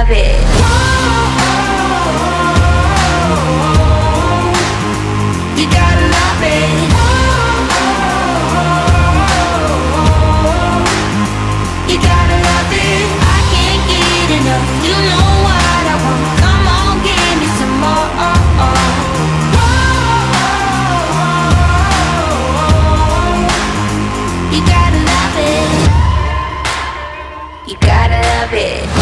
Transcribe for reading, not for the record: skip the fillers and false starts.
love it. You gotta love it. You gotta love it. I can't get enough. You know what I want. Come on, give me some more. You gotta love it. You gotta love it.